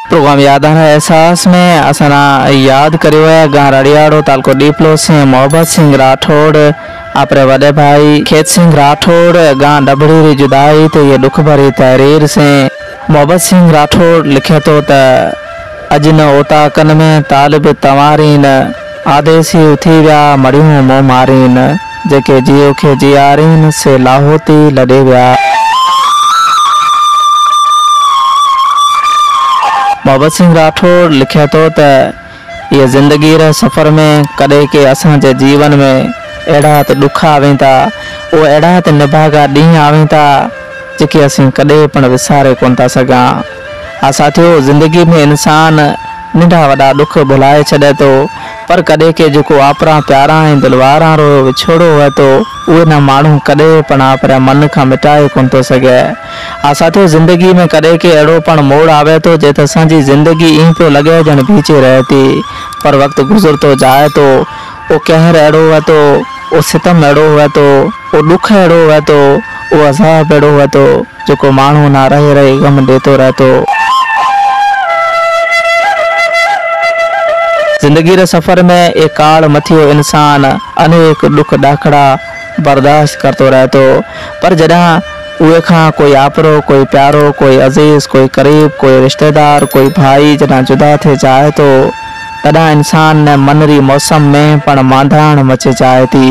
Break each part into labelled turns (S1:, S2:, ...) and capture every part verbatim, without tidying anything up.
S1: Programme यादान एहसास में असना याद करियो है गां रड़ियाड़ो तालको डीपलो से मोहब्बत सिंह राठौड़ अपने वडे भाई खेत सिंह राठौड़ गां डबड़ी री जुदाई ते ये दुख भरी तहरीर से मोहब्बत सिंह राठौड़ लिखे तो त अजन ओता कन में तालिब तवारीन आदेसी उथी व्या मड़ियों मोह मारीन जेके जियो खे जियारीन से लाहोती लड़े व्या। मोहब्बत सिंह राठौड़ लिखे तो त ये जिंदगी रे सफ़र में कदे के असां जे जीवन में अड़ा त दुख आवें था वो अड़ा त निभागा डी आवें था जेके असीं कदे पण विसारे कोन था सघां। आ साथियो जिंदगी में इंसान नंढा वॾा दुख भुलाए छॾे तो पर कदे के जो आपरा प्यारा ऐं दिलवारा रो विछोड़ो है तो उहे न माण्हू कदे पण आपरे मन खां मिटाए कोन थो सघे। आ साथियो जिंदगी में कदे के अड़ो पण मोड़ आवे तो जे त असांजी जिंदगी ईं पियो लगे जण बीचे रहे थी पर वक्त गुजरतो जाए तो वो कहर अड़ो है तो वो सितम अड़ो है तो वो दुख अड़ो है तो वो अज़ाब अड़ो है तो जो माण्हू ना रहे रहे गम देतो रहतो। जिंदगी रे सफ़र में एक काल मथियो इंसान अनेक दुख ॾाखड़ा बर्दाश्त करतो रहतो पर जॾां उहे खां कोई आपरो कोई प्यारो कोई अजीज कोई करीब कोई रिश्तेदार कोई भाई जॾां जुदा थे जाए तो तॾां इंसान ने मनरी मौसम में पण मांधाण मचे जाए थी।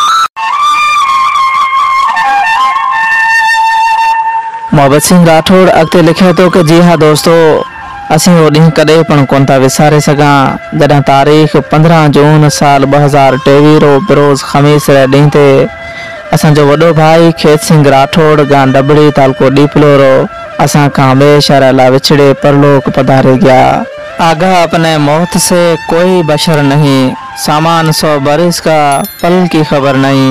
S1: मोहब्बत सिंह राठौड़ अॻिते लिखे तो कि जी हाँ दोस्तों असीं वो ॾींहुं कॾहिं पण कोन था विसारे सघां जॾहिं तारीख़ पंद्रहं जून साल ॿ हज़ार टेवीह रो बिरोज़ ख़मीस रे ॾींहं ते असांजो वॾो भाई खेत सिंह राठौड़ गां डबड़ी तालको डीपलो रो असां खां हमेशा लाइ विछड़े परलोक पधारे गया। आगा अपने मौत से कोई बशर नहीं सामान सौ बरिस का पल की खबर नहीं।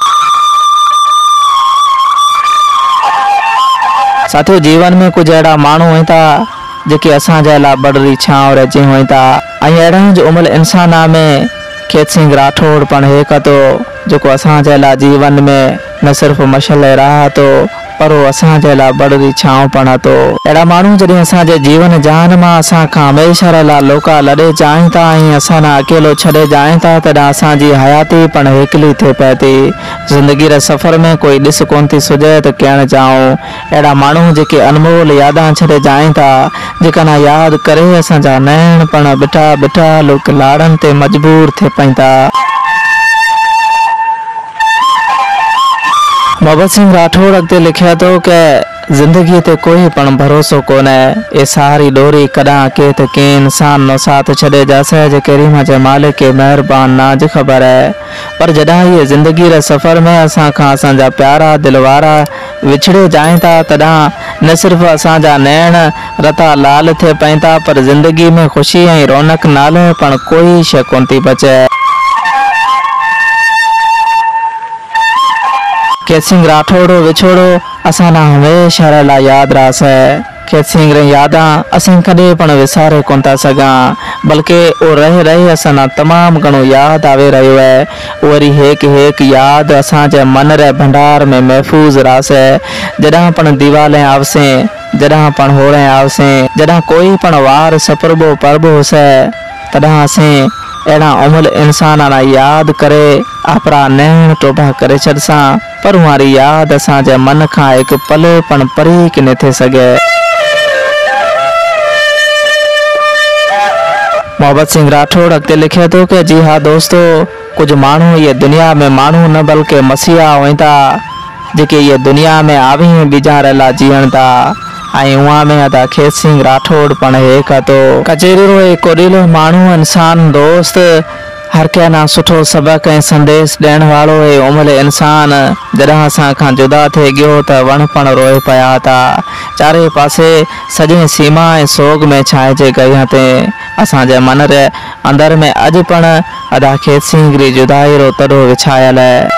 S1: साथियों जीवन में कुछ अड़ा माण्हू हुई था जेके असां जे लाइ बड़री छांव रहिजी हुई था ऐं अहिड़ा जो उमल इंसान में खेत सिंह राठौड़ पण हिक तो जेको असां जे लाइ जीवन में न सिर्फ मशल राह तो पर वो असां जे लाइ बड़री छांव पण तो। अहिड़ा माण्हू जॾहिं असां जे जीवन जान मां असां खां हमेशा लाइ लोका लॾे चाहिनि था ऐं असां न अकेलो छॾे जाइनि था तॾहिं असांजी हयाती पण हिकली थिए पए थी। ज़िंदगी रे सफ़र में कोई ॾिस कोन थी सुझे त कहण चाहूं अहिड़ा माण्हू जेके अनमोल यादां छॾे जाइनि था जेका न यादि करे असांजा नैण पण बिठा बिठा लोक लाड़नि ते मजबूर थिए पई था। मोहब्बत सिंह राठौड़ अॻिते लिखे तो कि जिंदगी ते कोई पण भरोसो कोन्हे ए सारी डोरी कॾां के त कंहिं इंसान नो साथ छॾे जासे जे करीम जे मालिक के मेहरबान नाज ख़बर है पर जॾां ये जिंदगी रे सफ़र में असां खां असांजा प्यारा दिलवारा विछड़े जाए था तॾां न सिर्फ असांजा नैण रता लाल थिए पई था पर जिंदगी में ख़ुशी ऐं रौनक नाले पण कोई शइ कोन थी बचे। खेत सिंह राठौड़ विछोड़ो असां ना हमेशा लाइ यादि रहासे। खेत सिंह रे यादां असीं कॾहिं पण विसारे कोन था सघां बल्कि वो रहे रहे असां ना तमामु घणो यादि आवे रहियो आहे। वरी हिकु हिकु यादि असांजे मन रे भंडार में महफ़ूज़ रहासे। जॾां पण दीवाले आवसे जॾां पण होड़े आवसे जॾां कोई पण वार सपरबो परबो हुसे तॾां असीं अहिड़ा उमल इंसान ना यादि करे आपरा नैण टोभा करे छॾिसां पर हमारी याद असांजे मन खां हिकु पल पण परी की न थी सघे। मोहब्बत सिंह राठौड़ अॻिते लिखे तो कि जी हाँ दोस्तों कुछ माण्हू ये दुनिया में माण्हू न बल्कि मसीहा हुई था जेके ये दुनिया में आवी बीजा रहिला जीअण था ऐं उहा में अदा खेत सिंह राठौड़ पण हिक तो कचेरी रो एक कोडीलो माण्हू इंसान दोस्त हर के ना सुठो सबक ऐं संदेश ॾियण वालो ए उमल इंसान जॾहिं असां खां जुदा थे गयो त वण पण रोए पिया था चारे पासे सॼे सीमा ऐं सोग में छाइजे गई ते असांजे मन रे अंदर में अॼु पण अदा खेत सिंह री जुदाई रो तॾो विछायल है।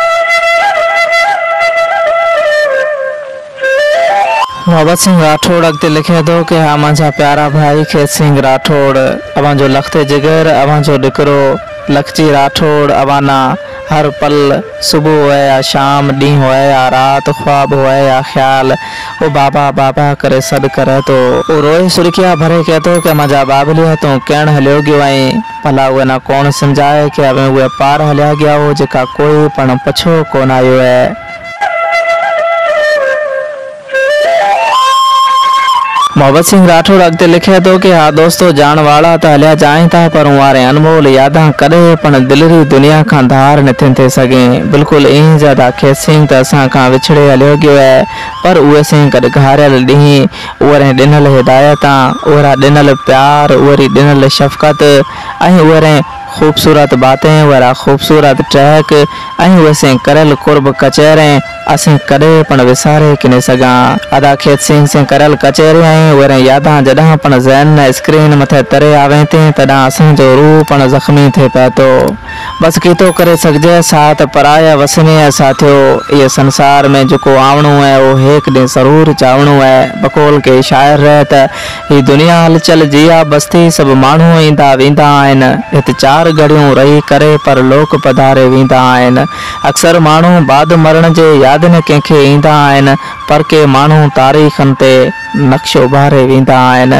S1: मोहब्बत सिंह राठौड़ अॻिते लिखे थो कि हा मुंहिंजा प्यारा भाई खेत सिंह राठौड़ अवां जो लखते जिगर अवां जो ॾिकरो लखजी राठौड़ अवाना हर पल, सुबह होए या शाम, ॾींहुं होए या रात, ख्वाब होए या ख्याल, वो बाबा बाबा करे सॾु करे तो। वो रोए सुरखिया भरे कहे तो कि मुंहिंजा बाबलिया तूं कहण हलियो गयो ऐं भला उहे न कौन सम्झाए कि हवे उहे पार हलिया गया हो जेका कोई पण पछो कोन आयो है। मोहब्बत सिंह राठौड़ अॻिते लिखे थो कि हा दोस्तो जान वाला त हलिया जाए था पर वारे अनमोल यादां कॾहिं पण दिलरी दुनिया खां धार नथियूं थी सघे। बिल्कुलु ईअं जा दाखे सिंह त असां खां विछड़े हलियो गयो आहे पर उहे सिंह कॾहिं घारियल ॾींहं उहे ॾिनल हिदायतां उहा ॾिनल प्यार उहा ॾिनल शफ़क़त ऐं उहे खूबसूरत बातें वारा खूबसूरत ट्रैक ऐं उहे सिंह करियल कुर्ब कचहरे असीं कॾहिं पण विसारे किने सघां। अदा खेत सिंह से करियल कचहरी ऐं उहे यादां जॾहिं पण ज़हन स्क्रीन मथे तरे आवे थी तॾहिं असांजो रूह पण ज़ख़्मी थिए पिए थो। बसि कीतो करे सघिजे साथ पराया वसने साथियो ये संसार में जेको आवणो है वो एक ॾींहुं ज़रूर चावणो है। बकोल के शायर रहे त ही दुनिया हलचल जिया बस्ती सभु माण्हू ईंदा वेंदा आहिनि हिते चार घड़ियूं रही करे पर लोक पधारे वेंदा आहिनि। अक्सर माण्हू बाद मरण जे यादि न कंहिंखे ईंदा आहिनि पर के माण्हू तारीख़नि ते नक्शो उभारे वेंदा आहिनि।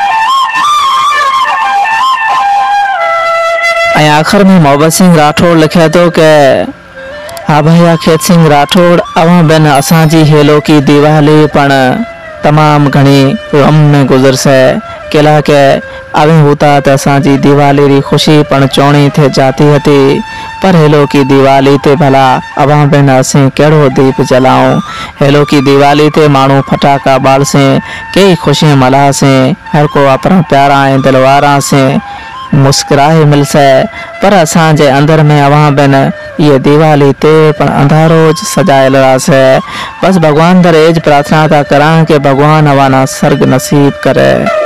S1: ऐं आख़िर में मोहब्बत सिंह राठौड़ लिखे थो कि हा भैया खेत सिंह राठौड़ अवां बिन असांजी हेलो की दिवाली पण तमाम घणी गम में गुज़रसे केला के आवे होता त असांजी दिवाली री खुशी पण चौणी थे जाती हती पर हेलो की दिवाली ते भला अवां बिन असीं कहिड़ो दीप जलाऊं। हेलो की दिवाली ते माण्हू फटाका बालसे कई खुशियां मल्हासे हर को अपना प्यारा ऐं दिलवारा से मुस्कुराए मिलसे पर असांजे अंदर में अवां बिन ये दिवाली ते पण अंधारो सजायल रहासे। बस भगवान दर एज प्रार्थना था करा कि भगवान अवाना सर्ग नसीब करे।